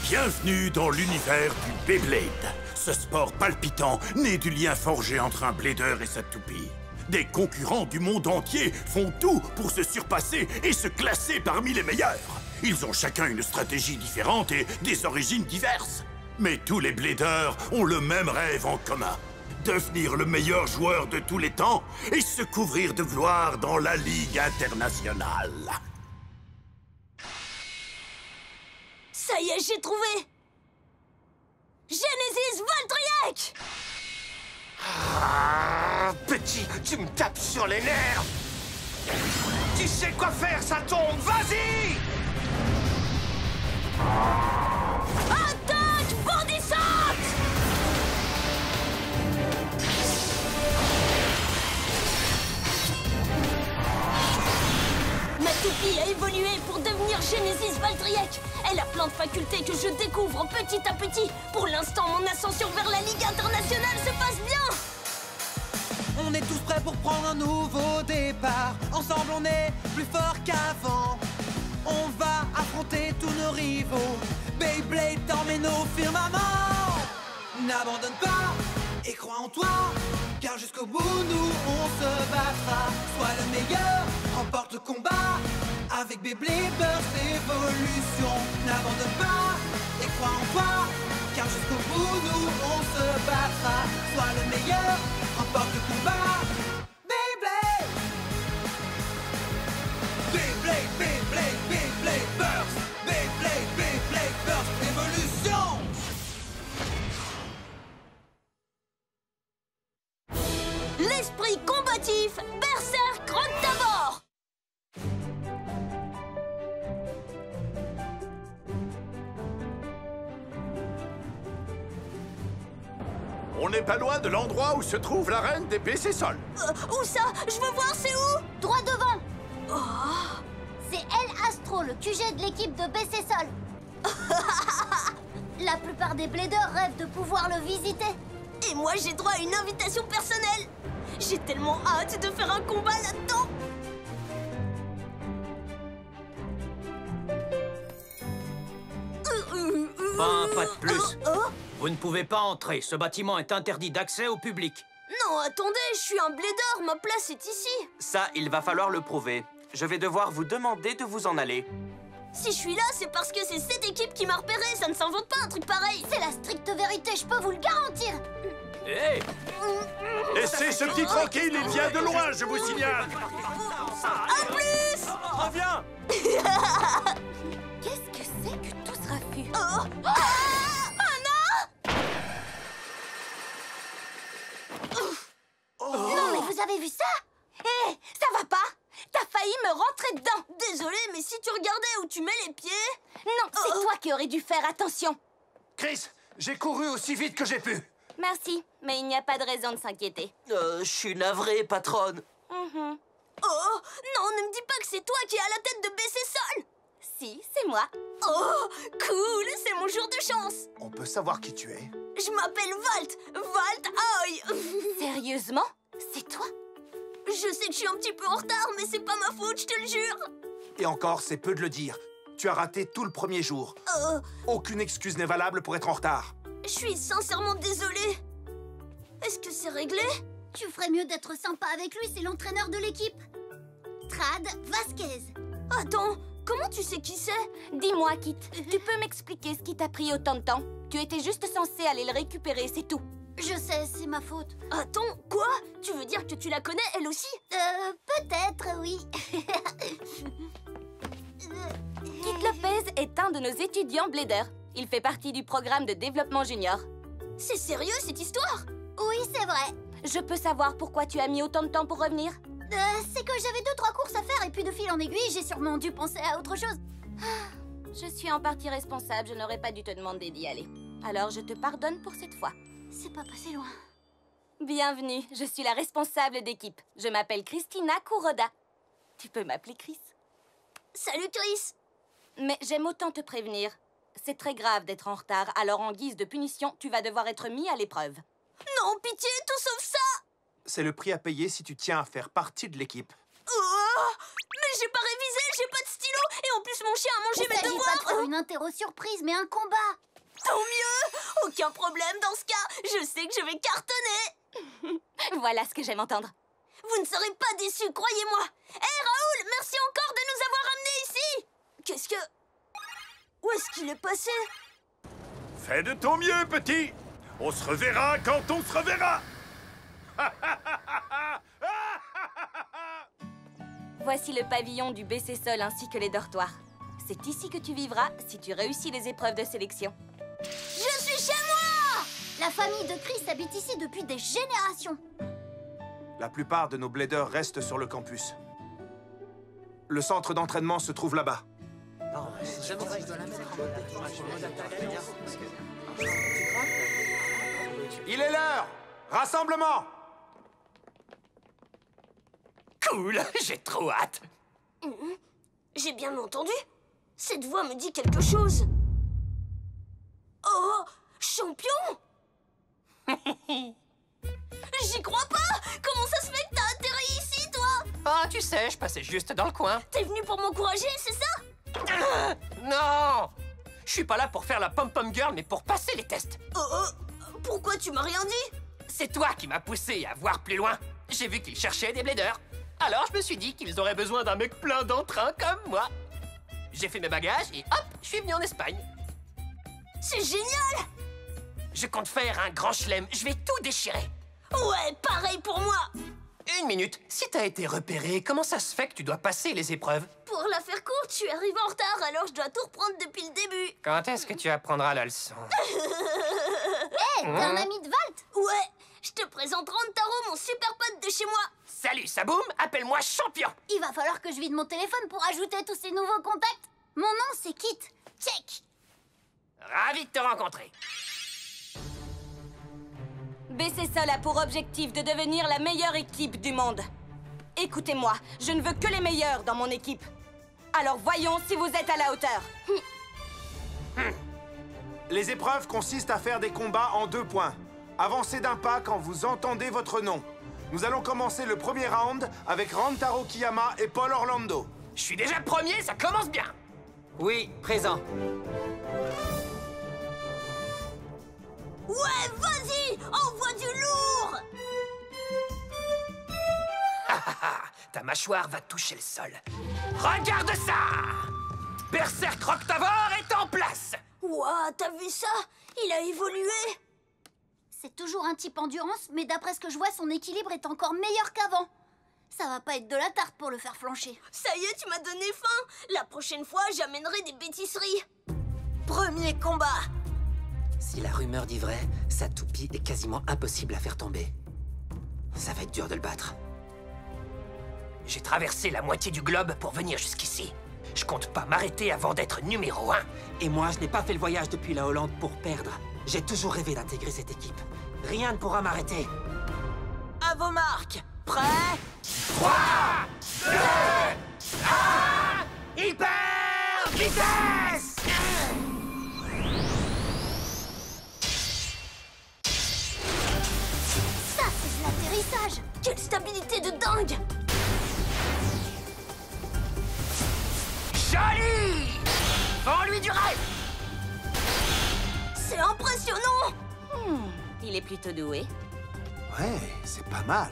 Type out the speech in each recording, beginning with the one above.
Bienvenue dans l'univers du Beyblade. Ce sport palpitant né du lien forgé entre un blader et sa toupie. Des concurrents du monde entier font tout pour se surpasser et se classer parmi les meilleurs. Ils ont chacun une stratégie différente et des origines diverses. Mais tous les bladers ont le même rêve en commun. Devenir le meilleur joueur de tous les temps et se couvrir de gloire dans la Ligue internationale. Ça y est, j'ai trouvé! Genesis Voltriac! Ah, petit, tu me tapes sur les nerfs! Tu sais quoi faire, ça tombe! Vas-y! Attaque bondissante! Ma toupie a évolué pour devenir Genesis Voltriac. Elle a plein de facultés que je découvre petit à petit. Pour l'instant, mon ascension vers la Ligue internationale se passe bien. On est tous prêts pour prendre un nouveau départ. Ensemble, on est plus fort qu'avant. On va affronter tous nos rivaux. Beyblade emmène nos firmaments. N'abandonne pas et crois en toi, car jusqu'au bout, nous, on se battra. Sois le meilleur, remporte le combat. Avec Beyblade Burst Evolution. N'abandonne pas et crois en toi, car jusqu'au bout, nous, on se battra. Sois le meilleur, remporte le combat. Beyblade! Beyblade, Beyblade, Beyblade Burst! Beyblade, Beyblade Burst Evolution! L'esprit combatif, Berserk Rocktabor! On n'est pas loin de l'endroit où se trouve l'arène des BC Sol. Où ça? Je veux voir, c'est où? Droit devant. Oh. C'est El Astro, le QG de l'équipe de BC Sol. La plupart des bladers rêvent de pouvoir le visiter. Et moi, j'ai droit à une invitation personnelle. J'ai tellement hâte de faire un combat là-dedans. Pas de plus. Oh. Vous ne pouvez pas entrer. Ce bâtiment est interdit d'accès au public. Non, attendez, je suis un blader. Ma place est ici. Ça, il va falloir le prouver. Je vais devoir vous demander de vous en aller. Si je suis là, c'est parce que c'est cette équipe qui m'a repéré. Ça ne s'invente pas un truc pareil. C'est la stricte vérité, je peux vous le garantir. Hé! Laissez ce petit tranquille, il vient de loin, je vous signale. À plus. Reviens! Qu'est-ce que c'est que tout ce raffut? Oh. Anna! Non, mais vous avez vu ça? Hé, ça va pas? T'as failli me rentrer dedans. Désolée, mais si tu regardais où tu mets les pieds... Non, c'est toi qui aurais dû faire attention. Chris, j'ai couru aussi vite que j'ai pu. Merci, mais il n'y a pas de raison de s'inquiéter. Je suis navré, patronne. Oh, non, ne me dis pas que c'est toi qui es à la tête de BC Sol. Si, c'est moi. Oh, cool, c'est mon jour de chance. On peut savoir qui tu es? Je m'appelle Volt, Volt Hoy. Sérieusement? C'est toi? Je sais que je suis un petit peu en retard, mais c'est pas ma faute, je te le jure. Et encore, c'est peu de le dire. Tu as raté tout le premier jour. Aucune excuse n'est valable pour être en retard. Je suis sincèrement désolée. Est-ce que c'est réglé? Tu ferais mieux d'être sympa avec lui, c'est l'entraîneur de l'équipe. Trad Vasquez. Attends, comment tu sais qui c'est? Dis-moi, Kit, tu peux m'expliquer ce qui t'a pris autant de temps? Tu étais juste censé aller le récupérer, c'est tout. Je sais, c'est ma faute. Attends, quoi? Tu veux dire que tu la connais, elle aussi? Peut-être, oui. Kit Lopez est un de nos étudiants Blader. Il fait partie du programme de développement junior. C'est sérieux, cette histoire? Oui, c'est vrai. Je peux savoir pourquoi tu as mis autant de temps pour revenir? C'est que j'avais 2-3 courses à faire et puis de fil en aiguille, j'ai sûrement dû penser à autre chose. Je suis en partie responsable, je n'aurais pas dû te demander d'y aller. Alors je te pardonne pour cette fois. C'est pas passé loin. Bienvenue, je suis la responsable d'équipe. Je m'appelle Christina Kuroda. Tu peux m'appeler Chris. Salut, Chris. Mais j'aime autant te prévenir. C'est très grave d'être en retard, alors en guise de punition, tu vas devoir être mis à l'épreuve. Non, pitié, tout sauf ça. C'est le prix à payer si tu tiens à faire partie de l'équipe. Oh, mais j'ai pas révisé, j'ai pas de stylo, et en plus mon chien à manger Il mes s'agit devoirs. pas de faire une interro surprise, mais un combat. Tant mieux. Aucun problème dans ce cas. Je sais que je vais cartonner. Voilà ce que j'aime entendre. Vous ne serez pas déçus, croyez-moi. Hé, Raoul, merci encore de nous avoir amenés ici. Qu'est-ce que... Où est-ce qu'il est passé? Fais de ton mieux, petit. On se reverra quand on se reverra. Voici le pavillon du BC Sol ainsi que les dortoirs. C'est ici que tu vivras si tu réussis les épreuves de sélection. Je suis chez moi. La famille de Chris habite ici depuis des générations. La plupart de nos bladers restent sur le campus. Le centre d'entraînement se trouve là-bas. Il est l'heure! Rassemblement! Cool, j'ai trop hâte. J'ai bien entendu. Cette voix me dit quelque chose. Oh, champion. J'y crois pas. Comment ça se fait que t'as atterri ici, toi? Ah, tu sais, je passais juste dans le coin. T'es venu pour m'encourager, c'est ça? Non! Je suis pas là pour faire la pom-pom girl, mais pour passer les tests. Pourquoi tu m'as rien dit? C'est toi qui m'as poussé à voir plus loin. J'ai vu qu'ils cherchaient des bladers. Alors je me suis dit qu'ils auraient besoin d'un mec plein d'entrain comme moi. J'ai fait mes bagages et hop, je suis venu en Espagne. C'est génial. Je compte faire un grand chelem. Je vais tout déchirer. Ouais, pareil pour moi. Une minute. Si t'as été repéré, comment ça se fait que tu dois passer les épreuves? Pour la faire courte, je suis arrivée en retard, alors je dois tout reprendre depuis le début. Quand est-ce que tu apprendras la leçon? T'es un ami de Valt? Ouais, je te présente Rantaro, mon super pote de chez moi. Salut Saboum, appelle-moi champion. Il va falloir que je vide mon téléphone pour ajouter tous ces nouveaux contacts. Mon nom, c'est Kit. Check. Ravi de te rencontrer. BC Sol a pour objectif de devenir la meilleure équipe du monde. Écoutez-moi, je ne veux que les meilleurs dans mon équipe. Alors voyons si vous êtes à la hauteur. Les épreuves consistent à faire des combats en 2 points. Avancez d'un pas quand vous entendez votre nom. Nous allons commencer le premier round avec Rantaro Kiyama et Paul Orlando. Je suis déjà premier, ça commence bien. Oui, présent. Ouais, vas-y, envoie du lourd. Ta mâchoire va toucher le sol. Regarde ça! Berserk Roctavor est en place! Ouah, t'as vu ça? Il a évolué. C'est toujours un type endurance, mais d'après ce que je vois, son équilibre est encore meilleur qu'avant. Ça va pas être de la tarte pour le faire flancher. Ça y est, tu m'as donné faim. La prochaine fois, j'amènerai des bêtiseries. Premier combat. Si la rumeur dit vrai, sa toupie est quasiment impossible à faire tomber. Ça va être dur de le battre. J'ai traversé la moitié du globe pour venir jusqu'ici. Je compte pas m'arrêter avant d'être numéro 1. Et moi, je n'ai pas fait le voyage depuis la Hollande pour perdre. J'ai toujours rêvé d'intégrer cette équipe. Rien ne pourra m'arrêter. À vos marques. Prêts? 3, 2, 1... Hyper vitesse! Ça, c'est de l'atterrissage. Quelle stabilité de dingue. Joli! Vends-lui du rêve! C'est impressionnant. Il est plutôt doué. Ouais, c'est pas mal.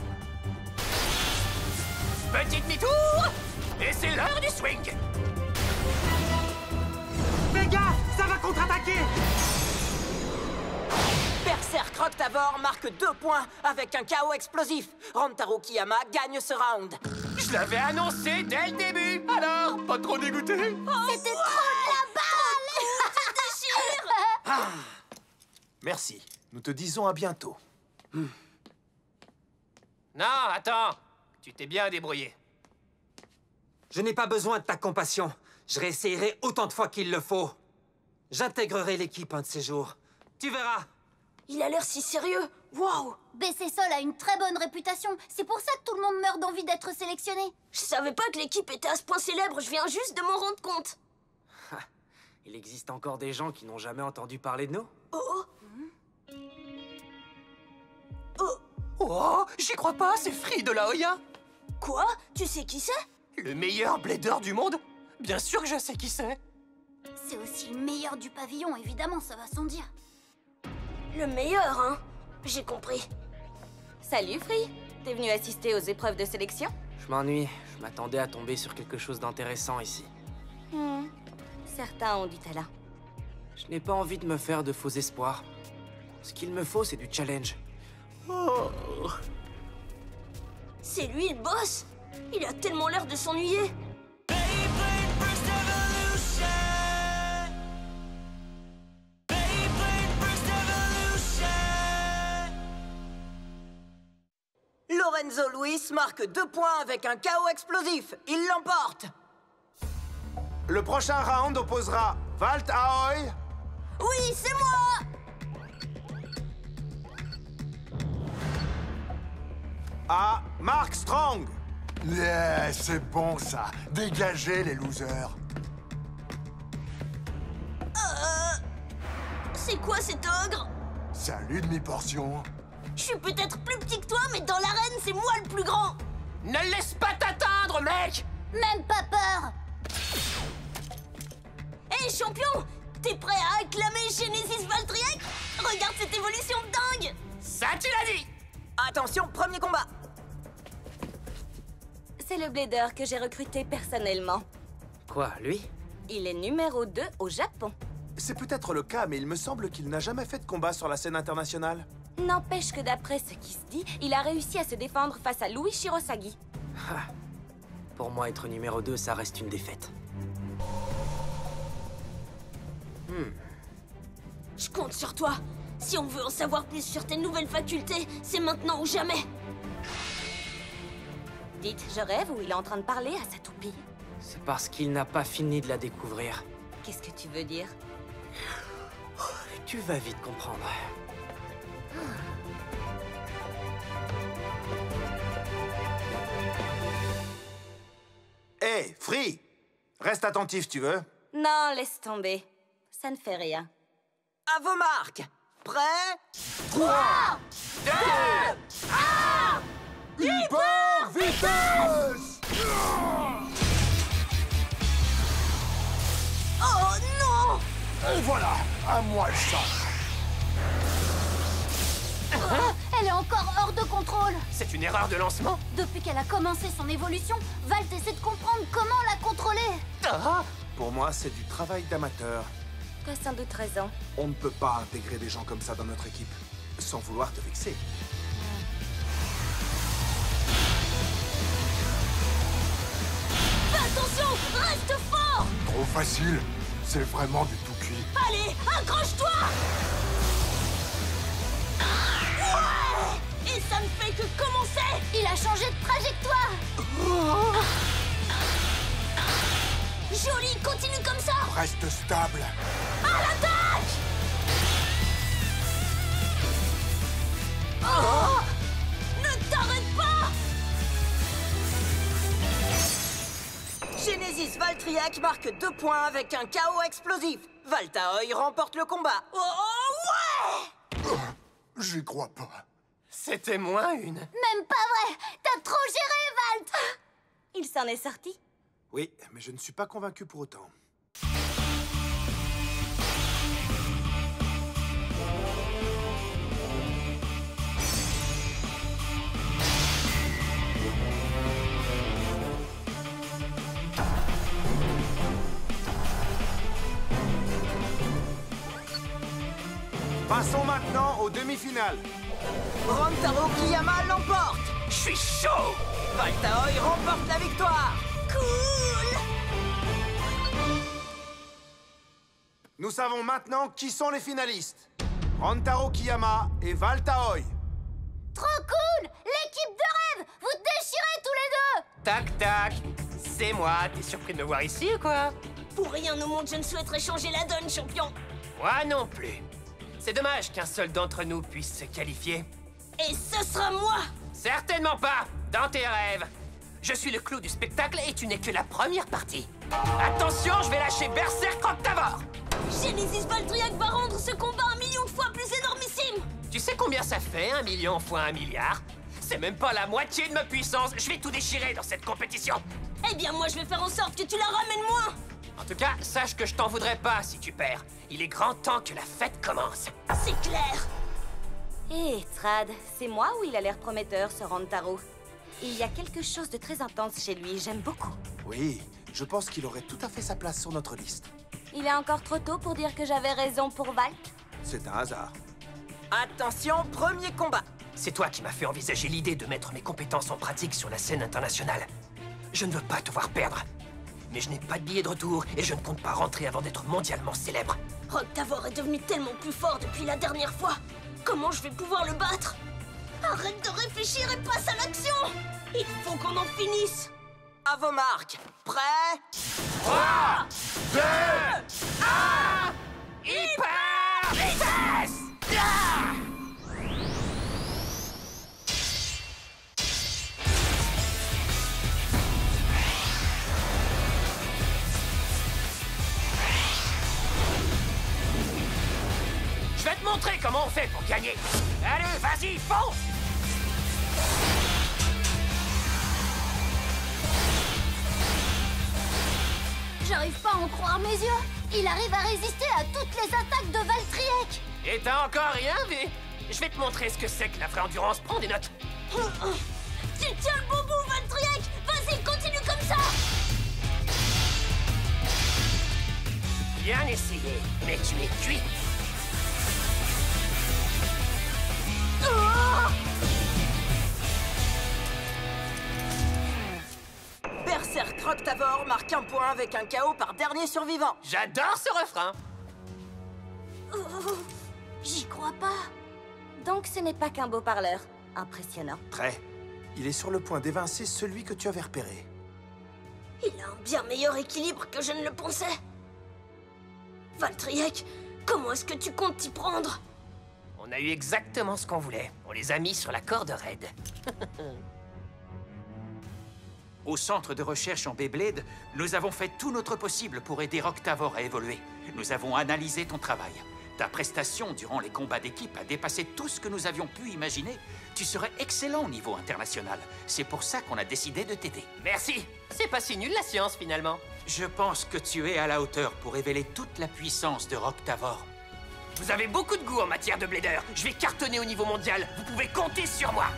Petit demi-tour! Et c'est l'heure du swing! Les gars, ça va contre-attaquer! Berserk Roctavor marque 2 points avec un KO explosif. Rantaro Kiyama gagne ce round. Je l'avais annoncé dès le début! Alors, pas trop dégoûté? C'était trop de la balle. Merci. Nous te disons à bientôt. Non, attends! Tu t'es bien débrouillé. Je n'ai pas besoin de ta compassion. Je réessayerai autant de fois qu'il le faut. J'intégrerai l'équipe un de ces jours. Tu verras. Il a l'air si sérieux. Waouh. BC Sol a une très bonne réputation. C'est pour ça que tout le monde meurt d'envie d'être sélectionné. Je savais pas que l'équipe était à ce point célèbre. Je viens juste de m'en rendre compte. Il existe encore des gens qui n'ont jamais entendu parler de nous? Oh, j'y crois pas, c'est Free de la Hoya! Quoi? Tu sais qui c'est? Le meilleur blader du monde? Bien sûr que je sais qui c'est. C'est aussi le meilleur du pavillon, évidemment, ça va sans dire. Le meilleur, hein? J'ai compris. Salut, Free. T'es venu assister aux épreuves de sélection? Je m'ennuie. Je m'attendais à tomber sur quelque chose d'intéressant ici. Certains ont du talent. Je n'ai pas envie de me faire de faux espoirs. Ce qu'il me faut, c'est du challenge. C'est lui le boss? Il a tellement l'air de s'ennuyer. Lorenzo Luis marque 2 points avec un KO explosif. Il l'emporte. Le prochain round opposera Valt Aoy Oui, c'est moi! à Mark Strong. Yeah, c'est bon ça. Dégagez les losers. C'est quoi cet ogre? Salut demi-portion. Je suis peut-être plus petit que toi, mais dans l'arène, c'est moi le plus grand! Ne laisse pas t'atteindre, mec! Même pas peur. Hé, champion! T'es prêt à acclamer Genesis Valtryek? Regarde cette évolution de dingue! Ça, tu l'as dit! Attention, premier combat. C'est le blader que j'ai recruté personnellement. Quoi, lui? Il est numéro 2 au Japon. C'est peut-être le cas, mais il me semble qu'il n'a jamais fait de combat sur la scène internationale. N'empêche que d'après ce qui se dit, il a réussi à se défendre face à Louis Shirosagi. Pour moi, être numéro 2, ça reste une défaite. Je compte sur toi. Si on veut en savoir plus sur tes nouvelles facultés, c'est maintenant ou jamais. Dites, je rêve ou il est en train de parler à sa toupie? C'est parce qu'il n'a pas fini de la découvrir. Qu'est-ce que tu veux dire? Tu vas vite comprendre. Hé, Free! Reste attentif, tu veux? Non, laisse tomber. Ça ne fait rien. À vos marques. Prêt? 3, 2, 1! Hyper vitesse! Oh non! Et voilà, à moi le sang. Elle est encore hors de contrôle. C'est une erreur de lancement? Depuis qu'elle a commencé son évolution, Valt essaie de comprendre comment la contrôler. Ah! Pour moi, c'est du travail d'amateur. T'as sans doute raison. On ne peut pas intégrer des gens comme ça dans notre équipe, sans vouloir te vexer. Fais attention! Reste fort! Trop facile. C'est vraiment du tout cuit. Allez, accroche-toi! Ouais! Et ça ne fait que commencer! Il a changé de trajectoire. Joli, continue comme ça! Reste stable. À l'attaque! Oh! Ne t'arrête pas! Genesis Valtryek marque 2 points avec un KO explosif. Valt Aoy remporte le combat. Oh ouais! J'y crois pas. C'était moins une. Même pas vrai. T'as trop géré, Valt. Il s'en est sorti. Oui, mais je ne suis pas convaincu pour autant. Passons maintenant aux demi-finales. Rantaro Kiyama l'emporte. Je suis chaud! Valt Aoy remporte la victoire. Cool! Nous savons maintenant qui sont les finalistes. Rantaro Kiyama et Valt Aoy. Trop cool. L'équipe de rêve. Vous déchirez tous les deux. Tac, tac. C'est moi. T'es surpris de me voir ici ou quoi? Pour rien au monde, je ne souhaiterais changer la donne, champion. Moi non plus. C'est dommage qu'un seul d'entre nous puisse se qualifier. Et ce sera moi! Certainement pas! Dans tes rêves! Je suis le clou du spectacle et tu n'es que la première partie. Attention, je vais lâcher Berserk Octavor! Genesis Valtryek va rendre ce combat 1 million de fois plus énormissime! Tu sais combien ça fait, 1 million fois 1 milliard? C'est même pas la moitié de ma puissance. Je vais tout déchirer dans cette compétition. Eh bien, moi, je vais faire en sorte que tu la ramènes moins. En tout cas, sache que je t'en voudrais pas si tu perds. Il est grand temps que la fête commence. C'est clair. Hé, Strad, c'est moi ou il a l'air prometteur, ce Rantaro? Il y a quelque chose de très intense chez lui, j'aime beaucoup. Oui, je pense qu'il aurait tout à fait sa place sur notre liste. Il est encore trop tôt pour dire que j'avais raison pour Valt? C'est un hasard. Attention, premier combat. C'est toi qui m'as fait envisager l'idée de mettre mes compétences en pratique sur la scène internationale. Je ne veux pas te voir perdre. Mais je n'ai pas de billet de retour et je ne compte pas rentrer avant d'être mondialement célèbre. Roctavor est devenu tellement plus fort depuis la dernière fois. Comment je vais pouvoir le battre? Arrête de réfléchir et passe à l'action. Il faut qu'on en finisse. À vos marques. Prêt? 3, 2, 1... Hyper vitesse! Je vais te montrer comment on fait pour gagner. Allez, vas-y, fonce! J'arrive pas à en croire mes yeux. Il arrive à résister à toutes les attaques de Valtryek. Et t'as encore rien vu? Je vais te montrer ce que c'est que la vraie endurance. Prends des notes. Tu tiens le bon bout, Valtryek. Vas-y, continue comme ça. Bien essayé, mais tu es cuit. Berserk Roctavor marque un point avec un KO par dernier survivant. J'adore ce refrain. J'y crois pas. Donc ce n'est pas qu'un beau parleur. Impressionnant. Très. Il est sur le point d'évincer celui que tu avais repéré. Il a un bien meilleur équilibre que je ne le pensais. Valtryek, comment est-ce que tu comptes t'y prendre? On a eu exactement ce qu'on voulait. On les a mis sur la corde raide. Au centre de recherche en Beyblade, nous avons fait tout notre possible pour aider Roctavor à évoluer. Nous avons analysé ton travail. Ta prestation durant les combats d'équipe a dépassé tout ce que nous avions pu imaginer. Tu serais excellent au niveau international. C'est pour ça qu'on a décidé de t'aider. Merci. C'est pas si nul la science finalement. Je pense que tu es à la hauteur pour révéler toute la puissance de Roctavor. Vous avez beaucoup de goût en matière de blader. Je vais cartonner au niveau mondial. Vous pouvez compter sur moi.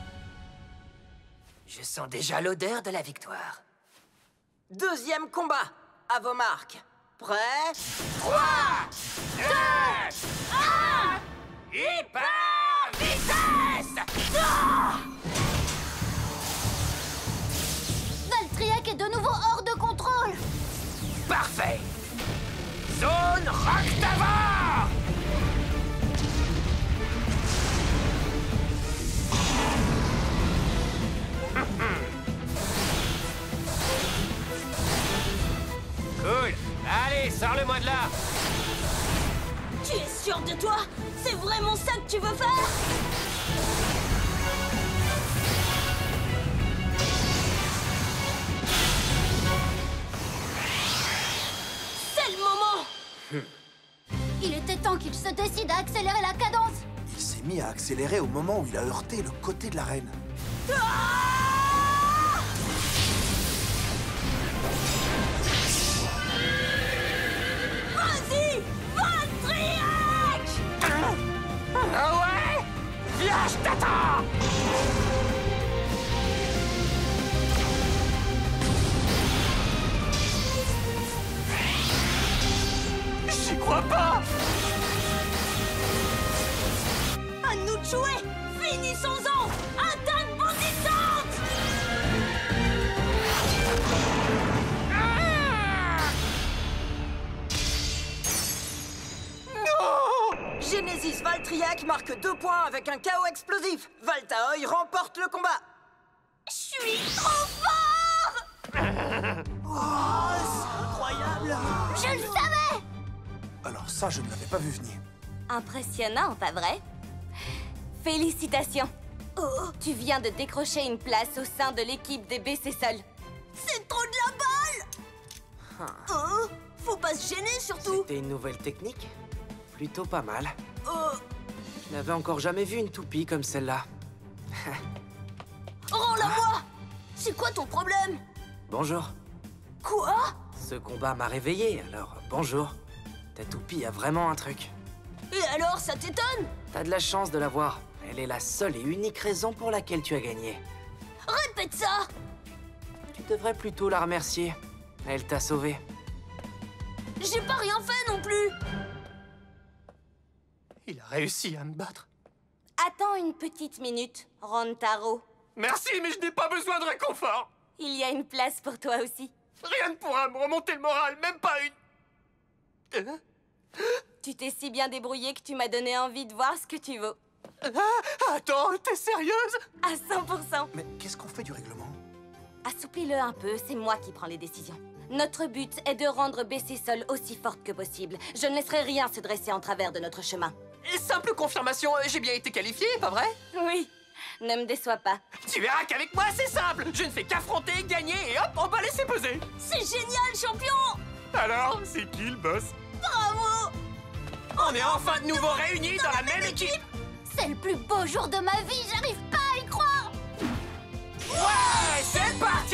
Je sens déjà l'odeur de la victoire. Deuxième combat. À vos marques. Prêt? 3, 2, 1... Hyper vitesse! Valtryek est de nouveau hors de contrôle. Parfait! Zone Roctavor! Cool! Allez, sors-le-moi de là! Tu es sûr de toi? C'est vraiment ça que tu veux faire? C'est le moment! Il était temps qu'il se décide à accélérer la cadence. Il s'est mis à accélérer au moment où il a heurté le côté de l'arène. Vas-y! Valtryek! Ah ouais? Viens, je t'attends! J'y crois pas! À nous de jouer! Finissons-en! Attaque bondissante! Genesis Valtryek marque 2 points avec un KO explosif. Valtaoy remporte le combat. Je suis trop fort! Incroyable. Je le savais. Alors ça, je ne l'avais pas vu venir. Impressionnant, pas vrai? Félicitations. Tu viens de décrocher une place au sein de l'équipe des BC Sol. C'est trop de la balle! Faut pas se gêner, surtout! C'était une nouvelle technique? Plutôt pas mal. Oh, Je n'avais encore jamais vu une toupie comme celle-là. rends-la-moi! C'est quoi ton problème? Bonjour. Quoi? Ce combat m'a réveillé, alors bonjour. Ta toupie a vraiment un truc. Et alors, ça t'étonne? T'as de la chance de la voir. Elle est la seule et unique raison pour laquelle tu as gagné. Répète ça! Tu devrais plutôt la remercier. Elle t'a sauvé. J'ai pas rien fait non plus! Il a réussi à me battre. Attends une petite minute, Rantaro. Merci, mais je n'ai pas besoin de réconfort. Il y a une place pour toi aussi. Rien ne pourra me remonter le moral, même pas une... Tu t'es si bien débrouillé que tu m'as donné envie de voir ce que tu vaux. Attends, t'es sérieuse? À 100%. Mais qu'est-ce qu'on fait du règlement? Assouplis-le un peu, c'est moi qui prends les décisions. Notre but est de rendre BC Sol aussi forte que possible. Je ne laisserai rien se dresser en travers de notre chemin. Simple confirmation, j'ai bien été qualifié, pas vrai? Oui, ne me déçois pas. Tu verras qu'avec moi, c'est simple. Je ne fais qu'affronter, gagner et hop, on va laisser peser. C'est génial, champion! Alors, c'est qui le boss? Bravo! On est enfin de nouveau réunis dans la même équipe. C'est le plus beau jour de ma vie, j'arrive pas à y croire! Ouais, c'est parti!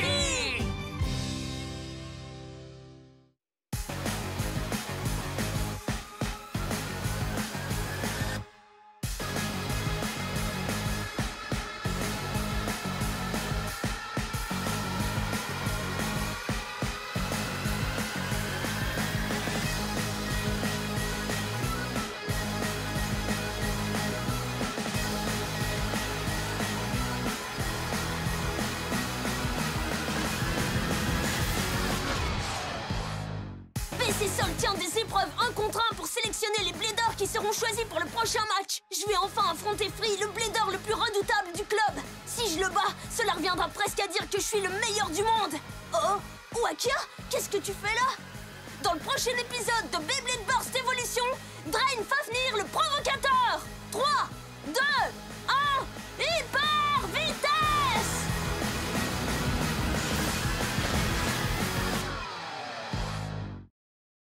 BC Sol tient des épreuves 1 contre 1 pour sélectionner les bladers qui seront choisis pour le prochain match. Je vais enfin affronter Free, le blader le plus redoutable du club. Si je le bats, cela reviendra presque à dire que je suis le meilleur du monde. Oh, Wakia, qu'est-ce que tu fais là? Dans le prochain épisode de Beyblade Burst Evolution, Drain Fafnir le provocateur. 3, 2, 1...